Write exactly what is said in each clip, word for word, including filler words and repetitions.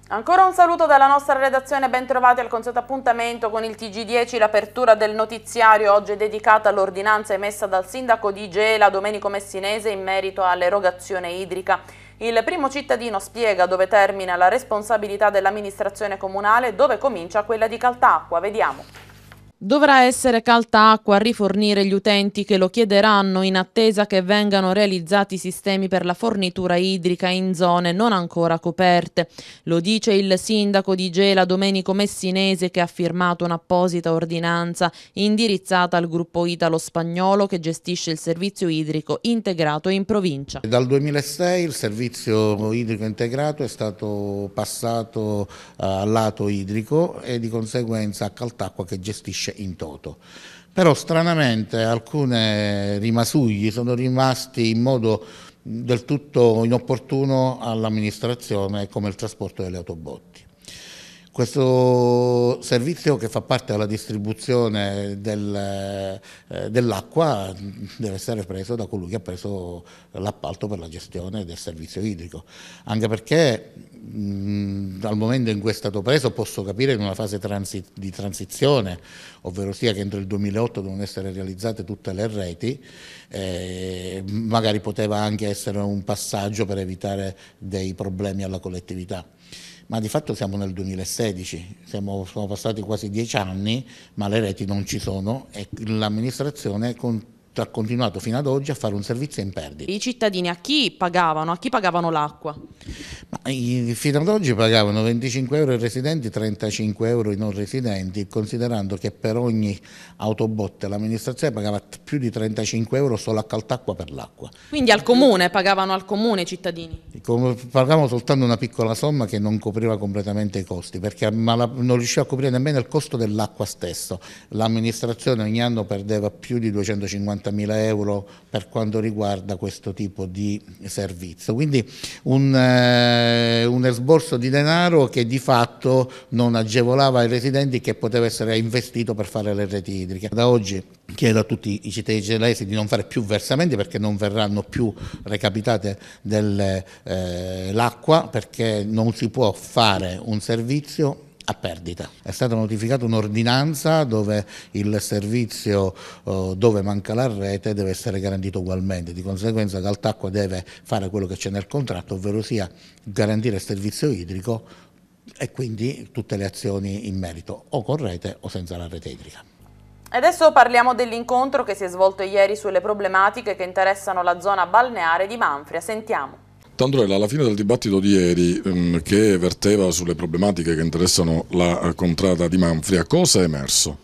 Ancora un saluto dalla nostra redazione, ben trovati al consueto appuntamento con il T G dieci, l'apertura del notiziario oggi è dedicata all'ordinanza emessa dal sindaco di Gela, Domenico Messinese, in merito all'erogazione idrica. Il primo cittadino spiega dove termina la responsabilità dell'amministrazione comunale e dove comincia quella di Caltacqua. Vediamo. Dovrà essere Caltacqua a rifornire gli utenti che lo chiederanno in attesa che vengano realizzati sistemi per la fornitura idrica in zone non ancora coperte. Lo dice il sindaco di Gela Domenico Messinese, che ha firmato un'apposita ordinanza indirizzata al gruppo italo-spagnolo che gestisce il servizio idrico integrato in provincia. Dal duemilasei il servizio idrico integrato è stato passato al lato idrico e di conseguenza a Caltacqua che gestisce in toto. Però stranamente alcune rimasugli sono rimasti in modo del tutto inopportuno all'amministrazione, come il trasporto delle autobotti. Questo servizio, che fa parte della distribuzione del, eh, dell'acqua, deve essere preso da colui che ha preso l'appalto per la gestione del servizio idrico, anche perché mh, dal momento in cui è stato preso posso capire in una fase transi di transizione, ovvero sia che entro il duemilaotto devono essere realizzate tutte le reti, eh, magari poteva anche essere un passaggio per evitare dei problemi alla collettività. Ma di fatto siamo nel duemilasedici, siamo, sono passati quasi dieci anni, ma le reti non ci sono e l'amministrazione con, ha continuato fino ad oggi a fare un servizio in perdita. I cittadini a chi pagavano? A chi pagavano l'acqua? Ma i, fino ad oggi pagavano venticinque euro i residenti, trentacinque euro i non residenti, considerando che per ogni autobotte l'amministrazione pagava più di trentacinque euro solo a Caltacqua per l'acqua. Quindi al comune, pagavano al comune i cittadini? Pagavamo soltanto una piccola somma che non copriva completamente i costi, perché non riusciva a coprire nemmeno il costo dell'acqua stesso. L'amministrazione ogni anno perdeva più di duecentocinquantamila euro per quanto riguarda questo tipo di servizio. Quindi un, eh, un esborso di denaro che di fatto non agevolava i residenti, che poteva essere investito per fare le reti idriche. Da oggi chiedo a tutti i cittadini gelesi di non fare più versamenti, perché non verranno più recapitate dell'acqua, eh, perché non si può fare un servizio a perdita. È stata notificata un'ordinanza dove il servizio eh, dove manca la rete deve essere garantito ugualmente, di conseguenza Caltacqua deve fare quello che c'è nel contratto, ovvero sia garantire il servizio idrico e quindi tutte le azioni in merito, o con rete o senza la rete idrica. Adesso parliamo dell'incontro che si è svolto ieri sulle problematiche che interessano la zona balneare di Manfria. Sentiamo. Tandorella, alla fine del dibattito di ieri, ehm, che verteva sulle problematiche che interessano la eh, contrada di Manfria, cosa è emerso?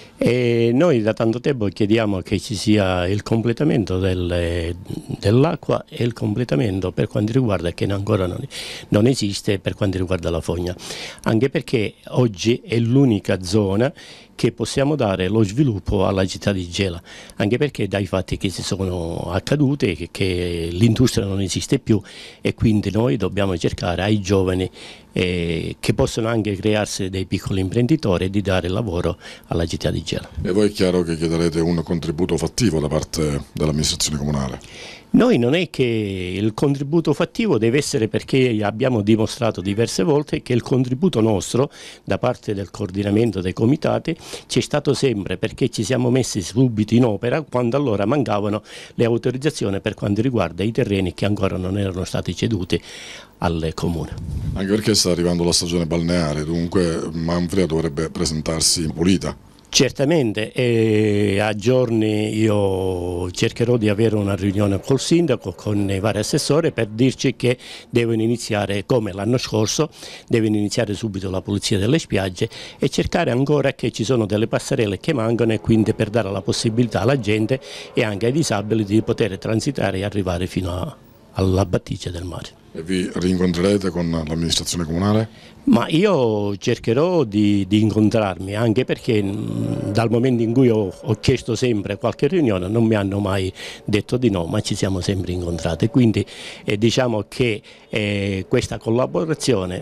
E noi da tanto tempo chiediamo che ci sia il completamento del, dell'acqua e il completamento per quanto riguarda, che ancora non, non esiste, per quanto riguarda la fogna, anche perché oggi è l'unica zona che possiamo dare lo sviluppo alla città di Gela, anche perché dai fatti che si sono accadute, che, che l'industria non esiste più e quindi noi dobbiamo cercare ai giovani eh, che possono anche crearsi dei piccoli imprenditori, di dare lavoro alla città di Gela. E voi è chiaro che chiederete un contributo fattivo da parte dell'amministrazione comunale? Noi non è che il contributo fattivo deve essere, perché abbiamo dimostrato diverse volte che il contributo nostro da parte del coordinamento dei comitati c'è stato sempre, perché ci siamo messi subito in opera quando allora mancavano le autorizzazioni per quanto riguarda i terreni che ancora non erano stati ceduti al comune. Anche perché sta arrivando la stagione balneare, dunque Manfria dovrebbe presentarsi pulita. Certamente, e a giorni io cercherò di avere una riunione col sindaco, con i vari assessori, per dirci che devono iniziare, come l'anno scorso, devono iniziare subito la pulizia delle spiagge e cercare ancora, che ci sono delle passerelle che mancano, e quindi per dare la possibilità alla gente e anche ai disabili di poter transitare e arrivare fino a, alla battigia del mare. E vi rincontrerete con l'amministrazione comunale? Ma io cercherò di, di incontrarmi, anche perché mh, dal momento in cui ho, ho chiesto sempre qualche riunione non mi hanno mai detto di no, ma ci siamo sempre incontrati, quindi eh, diciamo che eh, questa collaborazione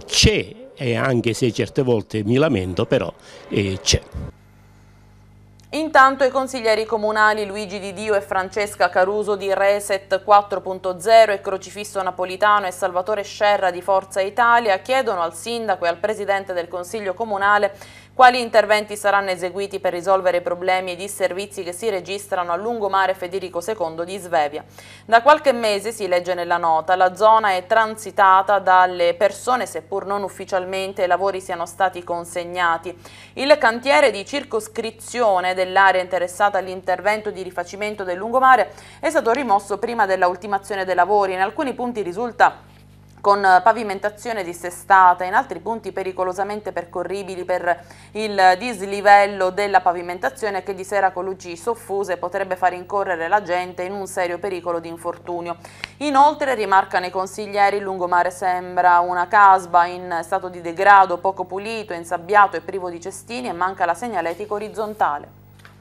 c'è, e anche se certe volte mi lamento, però eh, c'è. Intanto i consiglieri comunali Luigi Di Dio e Francesca Caruso di Reset quattro punto zero e Crocifisso Napolitano e Salvatore Scerra di Forza Italia chiedono al sindaco e al presidente del Consiglio Comunale quali interventi saranno eseguiti per risolvere i problemi e i disservizi che si registrano a lungomare Federico secondo di Svevia. Da qualche mese, si legge nella nota, la zona è transitata dalle persone, seppur non ufficialmente i lavori siano stati consegnati. Il cantiere di circoscrizione dell'area interessata all'intervento di rifacimento del lungomare è stato rimosso prima della ultimazione dei lavori. In alcuni punti risulta con pavimentazione dissestata, in altri punti pericolosamente percorribili per il dislivello della pavimentazione che di sera con luci soffuse potrebbe far incorrere la gente in un serio pericolo di infortunio. Inoltre, rimarcano i consiglieri, il lungomare sembra una casba in stato di degrado, poco pulito, insabbiato e privo di cestini e manca la segnaletica orizzontale.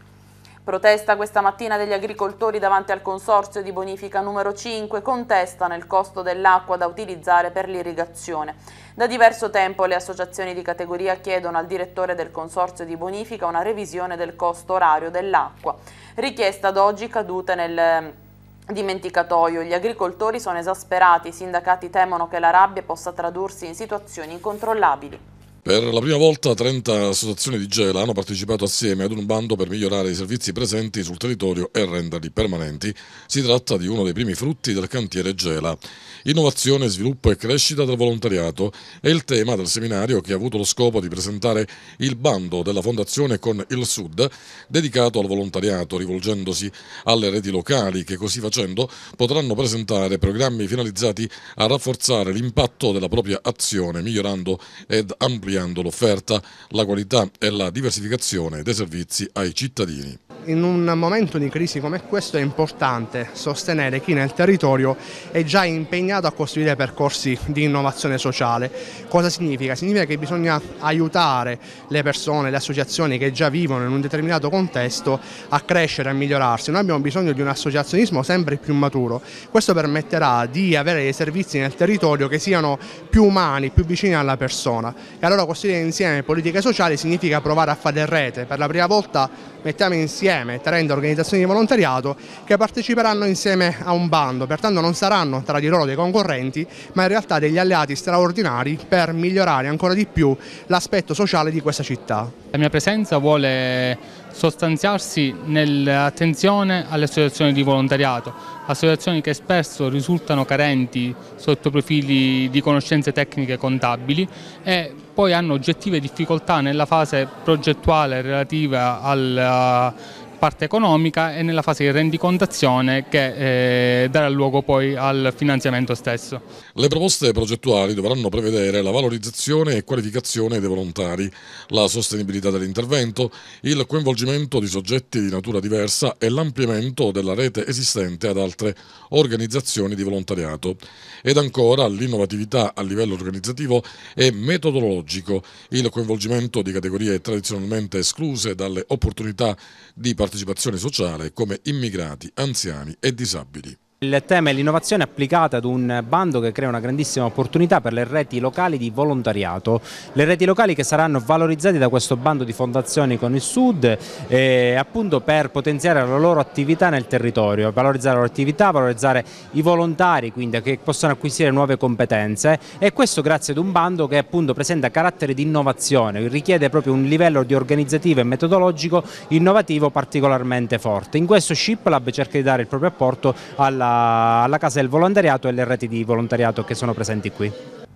Protesta questa mattina degli agricoltori davanti al consorzio di bonifica numero cinque, contestano il costo dell'acqua da utilizzare per l'irrigazione. Da diverso tempo le associazioni di categoria chiedono al direttore del consorzio di bonifica una revisione del costo orario dell'acqua. Richiesta ad oggi caduta nel dimenticatoio. Gli agricoltori sono esasperati, i sindacati temono che la rabbia possa tradursi in situazioni incontrollabili. Per la prima volta trenta associazioni di Gela hanno partecipato assieme ad un bando per migliorare i servizi presenti sul territorio e renderli permanenti. Si tratta di uno dei primi frutti del cantiere Gela. Innovazione, sviluppo e crescita del volontariato è il tema del seminario che ha avuto lo scopo di presentare il bando della Fondazione Con il Sud dedicato al volontariato, rivolgendosi alle reti locali che così facendo potranno presentare programmi finalizzati a rafforzare l'impatto della propria azione, migliorando ed ampliando l'offerta, la qualità e la diversificazione dei servizi ai cittadini. In un momento di crisi come questo è importante sostenere chi nel territorio è già impegnato a costruire percorsi di innovazione sociale. Cosa significa? Significa che bisogna aiutare le persone, le associazioni che già vivono in un determinato contesto a crescere, a migliorarsi. Noi abbiamo bisogno di un associazionismo sempre più maturo. Questo permetterà di avere dei servizi nel territorio che siano più umani, più vicini alla persona. E allora costruire insieme politiche sociali significa provare a fare rete. Per la prima volta mettiamo insieme trenta organizzazioni di volontariato che parteciperanno insieme a un bando, pertanto non saranno tra di loro dei concorrenti, ma in realtà degli alleati straordinari per migliorare ancora di più l'aspetto sociale di questa città. La mia presenza vuole sostanziarsi nell'attenzione alle associazioni di volontariato, associazioni che spesso risultano carenti sotto profili di conoscenze tecniche contabili e poi hanno oggettive difficoltà nella fase progettuale relativa alla parte economica e nella fase di rendicontazione che eh, darà luogo poi al finanziamento stesso. Le proposte progettuali dovranno prevedere la valorizzazione e qualificazione dei volontari, la sostenibilità dell'intervento, il coinvolgimento di soggetti di natura diversa e l'ampliamento della rete esistente ad altre organizzazioni di volontariato. Ed ancora l'innovatività a livello organizzativo e metodologico, il coinvolgimento di categorie tradizionalmente escluse dalle opportunità di partecipazione sociale come immigrati, anziani e disabili. Il tema è l'innovazione applicata ad un bando che crea una grandissima opportunità per le reti locali di volontariato. Le reti locali che saranno valorizzate da questo bando di Fondazioni Con il Sud eh, appunto per potenziare la loro attività nel territorio, valorizzare la loro attività, valorizzare i volontari, quindi che possano acquisire nuove competenze, e questo grazie ad un bando che appunto presenta carattere di innovazione, richiede proprio un livello di organizzativo e metodologico innovativo particolarmente forte. In questo ScipLab cerca di dare il proprio apporto alla alla Casa del Volontariato e alle reti di volontariato che sono presenti qui.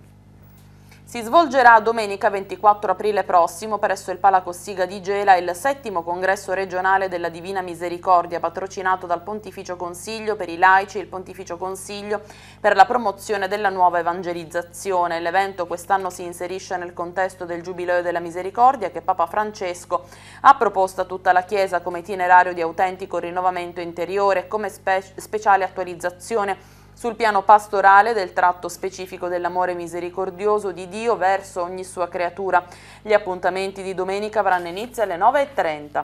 Si svolgerà domenica ventiquattro aprile prossimo presso il Pala Cossiga di Gela il settimo congresso regionale della Divina Misericordia, patrocinato dal Pontificio Consiglio per i laici e il Pontificio Consiglio per la promozione della nuova evangelizzazione. L'evento quest'anno si inserisce nel contesto del Giubileo della Misericordia che Papa Francesco ha proposto a tutta la Chiesa come itinerario di autentico rinnovamento interiore e come spe- speciale attualizzazione sul piano pastorale del tratto specifico dell'amore misericordioso di Dio verso ogni sua creatura. Gli appuntamenti di domenica avranno inizio alle nove e trenta.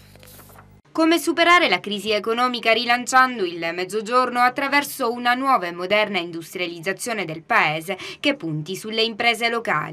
Come superare la crisi economica rilanciando il Mezzogiorno attraverso una nuova e moderna industrializzazione del Paese che punti sulle imprese locali.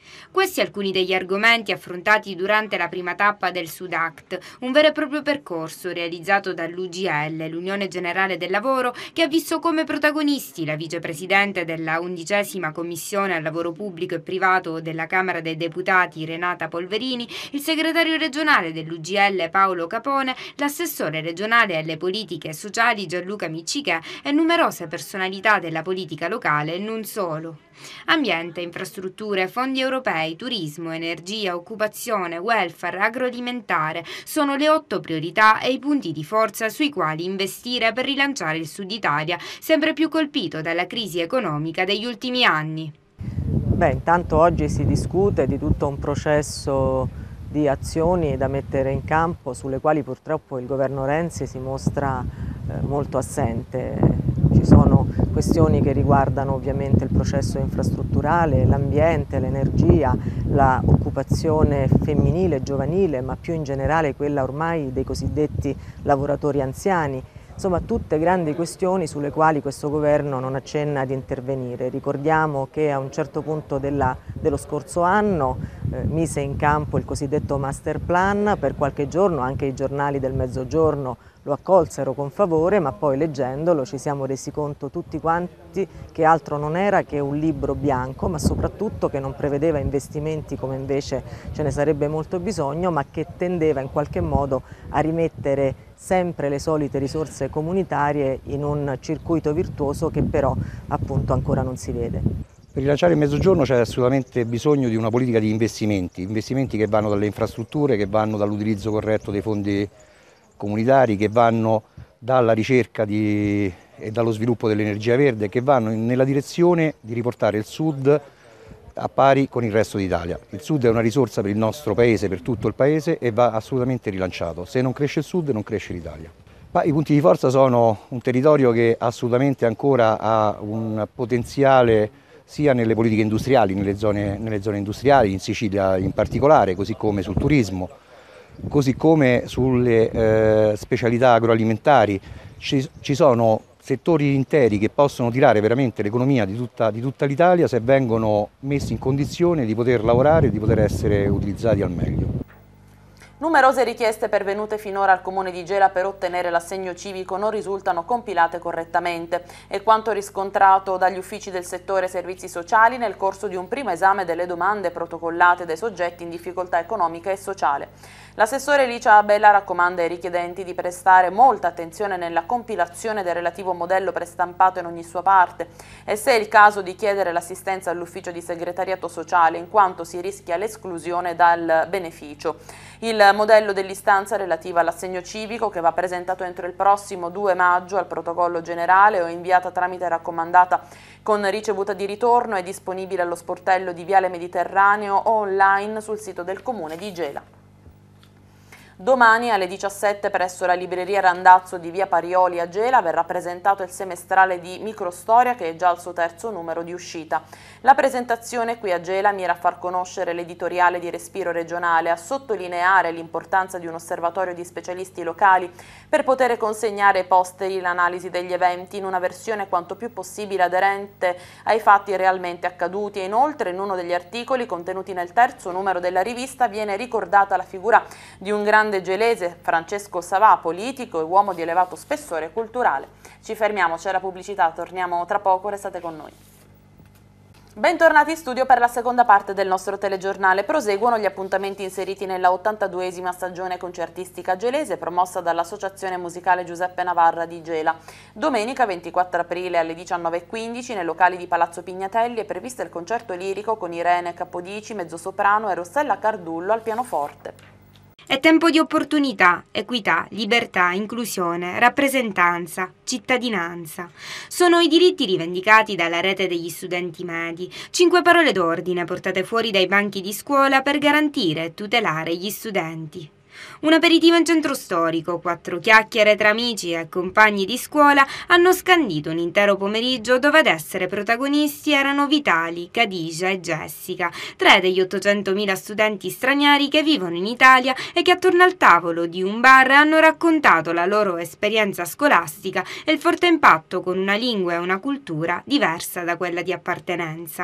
Questi alcuni degli argomenti affrontati durante la prima tappa del SUDACT, un vero e proprio percorso realizzato dall'U G L, l'Unione Generale del Lavoro, che ha visto come protagonisti la vicepresidente della undicesima Commissione al Lavoro Pubblico e Privato della Camera dei Deputati Renata Polverini, il segretario regionale dell'U G L Paolo Capone, l'assessore regionale alle politiche sociali Gianluca Miccichè e numerose personalità della politica locale e non solo. Ambiente, infrastrutture, fondi europei, turismo, energia, occupazione, welfare, agroalimentare sono le otto priorità e i punti di forza sui quali investire per rilanciare il Sud Italia, sempre più colpito dalla crisi economica degli ultimi anni. Beh, intanto oggi si discute di tutto un processo di azioni da mettere in campo sulle quali purtroppo il governo Renzi si mostra eh, molto assente. Ci sono questioni che riguardano ovviamente il processo infrastrutturale, l'ambiente, l'energia, l'occupazione femminile e giovanile, ma più in generale quella ormai dei cosiddetti lavoratori anziani. Insomma, tutte grandi questioni sulle quali questo governo non accenna ad intervenire. Ricordiamo che a un certo punto della, dello scorso anno eh, mise in campo il cosiddetto master plan, per qualche giorno anche i giornali del Mezzogiorno lo accolsero con favore, ma poi leggendolo ci siamo resi conto tutti quanti che altro non era che un libro bianco, ma soprattutto che non prevedeva investimenti come invece ce ne sarebbe molto bisogno, ma che tendeva in qualche modo a rimettere sempre le solite risorse comunitarie in un circuito virtuoso che però appunto ancora non si vede. Per rilanciare il Mezzogiorno c'è assolutamente bisogno di una politica di investimenti, investimenti che vanno dalle infrastrutture, che vanno dall'utilizzo corretto dei fondi comunitari, che vanno dalla ricerca di, e dallo sviluppo dell'energia verde, che vanno nella direzione di riportare il Sud a pari con il resto d'Italia. Il Sud è una risorsa per il nostro Paese, per tutto il Paese, e va assolutamente rilanciato. Se non cresce il Sud non cresce l'Italia. Ma i punti di forza sono un territorio che assolutamente ancora ha un potenziale sia nelle politiche industriali, nelle zone, nelle zone industriali, in Sicilia in particolare, così come sul turismo, così come sulle eh, specialità agroalimentari. Ci, ci sono settori interi che possono tirare veramente l'economia di tutta, di tutta l'Italia se vengono messi in condizione di poter lavorare e di poter essere utilizzati al meglio. Numerose richieste pervenute finora al Comune di Gela per ottenere l'assegno civico non risultano compilate correttamente. È quanto riscontrato dagli uffici del settore servizi sociali nel corso di un primo esame delle domande protocollate dai soggetti in difficoltà economica e sociale. L'assessore Licia Abella raccomanda ai richiedenti di prestare molta attenzione nella compilazione del relativo modello prestampato in ogni sua parte e, se è il caso, di chiedere l'assistenza all'ufficio di segretariato sociale, in quanto si rischia l'esclusione dal beneficio. Il modello dell'istanza relativa all'assegno civico, che va presentato entro il prossimo due maggio al protocollo generale o inviata tramite raccomandata con ricevuta di ritorno, è disponibile allo sportello di Viale Mediterraneo o online sul sito del Comune di Gela. Domani alle diciassette presso la libreria Randazzo di via Parioli a Gela verrà presentato il semestrale di Microstoria, che è già al suo terzo numero di uscita. La presentazione qui a Gela mira a far conoscere l'editoriale di respiro regionale, a sottolineare l'importanza di un osservatorio di specialisti locali per poter consegnare ai posteri l'analisi degli eventi in una versione quanto più possibile aderente ai fatti realmente accaduti, e inoltre in uno degli articoli contenuti nel terzo numero della rivista viene ricordata la figura di un grande gelese, Francesco Savà, politico e uomo di elevato spessore culturale. Ci fermiamo, c'è la pubblicità, torniamo tra poco, restate con noi. Bentornati in studio per la seconda parte del nostro telegiornale. Proseguono gli appuntamenti inseriti nella ottantaduesima stagione concertistica gelese promossa dall'Associazione Musicale Giuseppe Navarra di Gela. Domenica ventiquattro aprile alle diciannove e quindici nei locali di Palazzo Pignatelli è previsto il concerto lirico con Irene Capodici, mezzosoprano, e Rossella Cardullo al pianoforte. È tempo di opportunità, equità, libertà, inclusione, rappresentanza, cittadinanza. Sono i diritti rivendicati dalla rete degli studenti medi. Cinque parole d'ordine portate fuori dai banchi di scuola per garantire e tutelare gli studenti. Un aperitivo in centro storico, quattro chiacchiere tra amici e compagni di scuola hanno scandito un intero pomeriggio dove ad essere protagonisti erano Vitali, Khadija e Jessica, tre degli ottocentomila studenti stranieri che vivono in Italia e che attorno al tavolo di un bar hanno raccontato la loro esperienza scolastica e il forte impatto con una lingua e una cultura diversa da quella di appartenenza.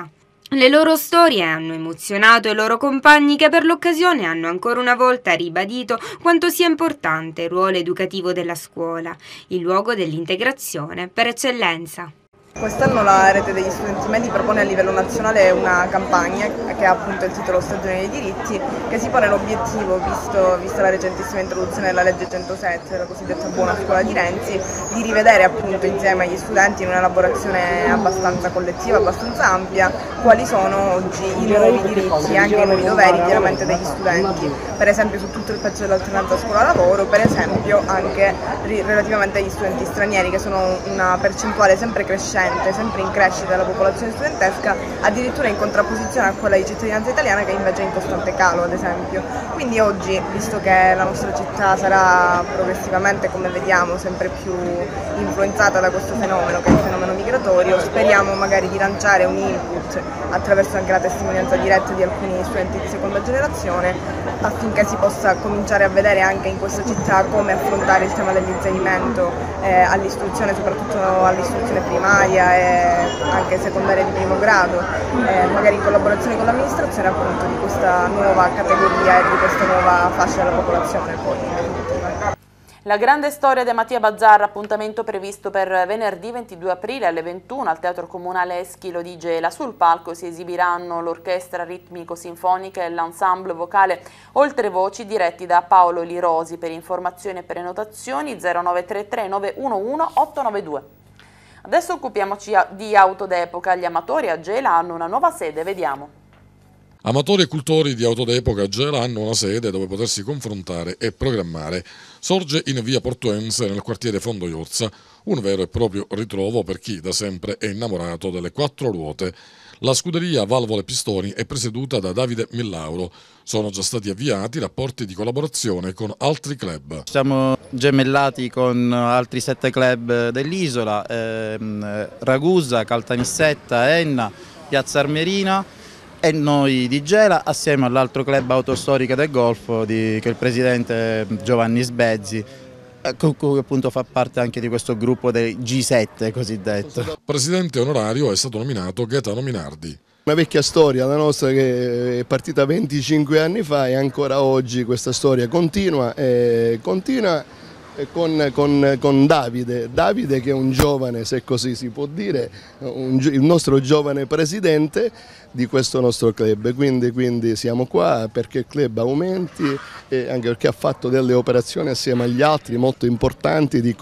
Le loro storie hanno emozionato i loro compagni che per l'occasione hanno ancora una volta ribadito quanto sia importante il ruolo educativo della scuola, il luogo dell'integrazione per eccellenza. Quest'anno la rete degli studenti medi propone a livello nazionale una campagna che ha appunto il titolo Stagione dei diritti, che si pone l'obiettivo, visto, vista la recentissima introduzione della legge centosette, la cosiddetta buona scuola di Renzi, di rivedere appunto insieme agli studenti in un'elaborazione abbastanza collettiva, abbastanza ampia, quali sono oggi i nuovi diritti e anche i nuovi doveri chiaramente degli studenti, per esempio su tutto il pezzo dell'alternanza scuola-lavoro, per esempio anche relativamente agli studenti stranieri, che sono una percentuale sempre crescente, sempre in crescita della popolazione studentesca, addirittura in contrapposizione a quella di cittadinanza italiana che invece è in costante calo, ad esempio. Quindi oggi, visto che la nostra città sarà progressivamente, come vediamo, sempre più influenzata da questo fenomeno che è il fenomeno migratorio, speriamo magari di lanciare un input attraverso anche la testimonianza diretta di alcuni studenti di seconda generazione, affinché si possa cominciare a vedere anche in questa città come affrontare il tema dell'inserimento eh, all'istruzione, soprattutto all'istruzione primaria e anche secondaria di primo grado, eh, magari in collaborazione con l'amministrazione appunto di questa nuova categoria e di questa nuova fascia della popolazione poi in definitiva. La grande storia di Mattia Bazzar, appuntamento previsto per venerdì ventidue aprile alle ventuno al Teatro Comunale Eschilo di Gela. Sul palco si esibiranno l'orchestra ritmico-sinfonica e l'ensemble vocale Oltre Voci diretti da Paolo Lirosi. Per informazioni e prenotazioni zero nove tre tre nove uno uno otto nove due. Adesso occupiamoci di auto d'epoca. Gli amatori a Gela hanno una nuova sede, vediamo. Amatori e cultori di auto d'epoca a Gela hanno una sede dove potersi confrontare e programmare. Sorge in via Portuense nel quartiere Fondo Iorza, un vero e proprio ritrovo per chi da sempre è innamorato delle quattro ruote. La scuderia Valvole Pistoni è presieduta da Davide Millauro. Sono già stati avviati rapporti di collaborazione con altri club. Siamo gemellati con altri sette club dell'isola, ehm, Ragusa, Caltanissetta, Enna, Piazza Armerina e noi di Gela, assieme all'altro club autostorica del Golfo di, che è il presidente Giovanni Sbezzi, con cui appunto fa parte anche di questo gruppo del G sette cosiddetto. Presidente onorario è stato nominato Gaetano Minardi. Una vecchia storia, la nostra, che è partita venticinque anni fa e ancora oggi questa storia continua e continua con, con, con Davide, Davide che è un giovane, se così si può dire, un, il nostro giovane presidente di questo nostro club, quindi, quindi siamo qua perché il club aumenti e anche perché ha fatto delle operazioni assieme agli altri molto importanti di,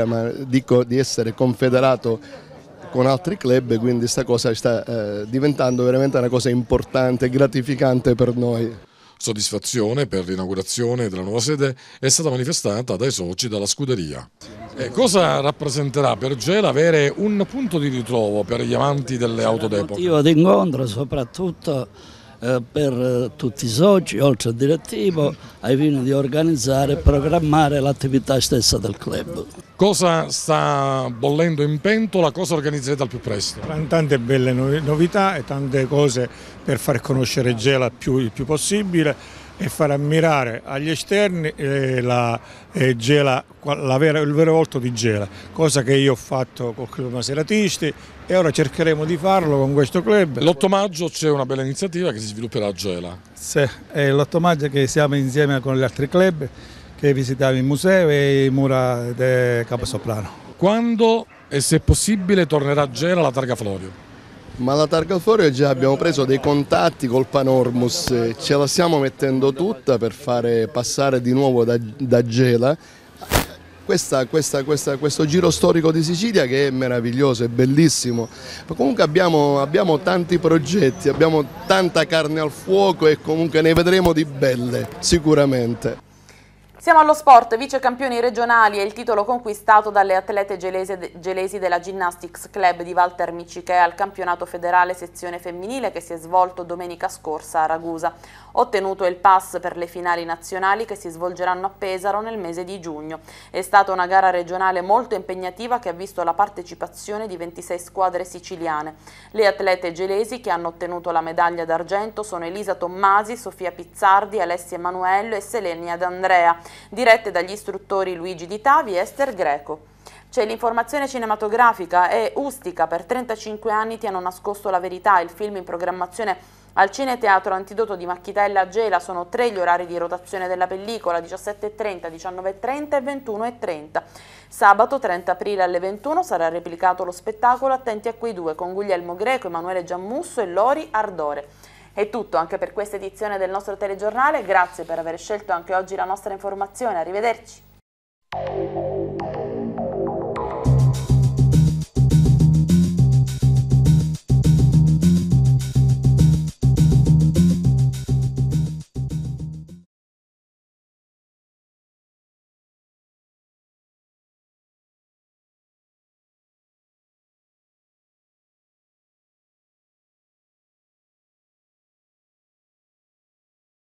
di, di essere confederato con altri club, quindi questa cosa sta eh, diventando veramente una cosa importante e gratificante per noi. Soddisfazione per l'inaugurazione della nuova sede è stata manifestata dai soci della scuderia. E cosa rappresenterà per Gela avere un punto di ritrovo per gli amanti delle auto d'epoca? Un motivo di incontro soprattutto eh, per tutti i soci, oltre al direttivo, ai fini di organizzare e programmare l'attività stessa del club. Cosa sta bollendo in pentola, cosa organizzerete al più presto? Tante belle novità e tante cose per far conoscere Gela più, il più possibile e far ammirare agli esterni eh, la, eh, Gela, la vera, il vero volto di Gela, cosa che io ho fatto col Club Maseratisti e ora cercheremo di farlo con questo club. L'otto maggio c'è una bella iniziativa che si svilupperà a Gela. Sì, è l'otto maggio che siamo insieme con gli altri club, che visitiamo il museo e i mura di Caposoprano. Quando e se possibile tornerà a Gela la Targa Florio? Ma la Targa Florio già abbiamo preso dei contatti col Panormus, ce la stiamo mettendo tutta per fare passare di nuovo da, da Gela questa, questa, questa, questo giro storico di Sicilia che è meraviglioso, è bellissimo. Ma comunque abbiamo, abbiamo tanti progetti, abbiamo tanta carne al fuoco e comunque ne vedremo di belle, sicuramente. Siamo allo sport, vice campioni regionali è il titolo conquistato dalle atlete gelese, gelesi della Gymnastics Club di Valtermicichè al campionato federale sezione femminile che si è svolto domenica scorsa a Ragusa. Ottenuto il pass per le finali nazionali che si svolgeranno a Pesaro nel mese di giugno. È stata una gara regionale molto impegnativa che ha visto la partecipazione di ventisei squadre siciliane. Le atlete gelesi che hanno ottenuto la medaglia d'argento sono Elisa Tommasi, Sofia Pizzardi, Alessia Emanuello e Selenia D'Andrea. dirette dagli istruttori Luigi Di Tavi e Ester Greco. C'è l'informazione cinematografica e Ustica, per trentacinque anni ti hanno nascosto la verità, il film in programmazione al Cineteatro Antidoto di Macchitella a Gela. Sono tre gli orari di rotazione della pellicola, diciassette e trenta, diciannove e trenta e ventuno e trenta. Sabato trenta aprile alle ventuno sarà replicato lo spettacolo Attenti a quei due con Guglielmo Greco, Emanuele Giammusso e Lori Ardore. È tutto anche per questa edizione del nostro telegiornale, grazie per aver scelto anche oggi la nostra informazione, arrivederci.